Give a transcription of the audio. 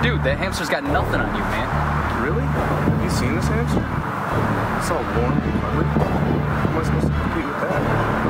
Dude, that hamster's got nothing on you, man. Really? Have you seen this hamster? It's all warm and cuddly. How am I supposed to compete with that?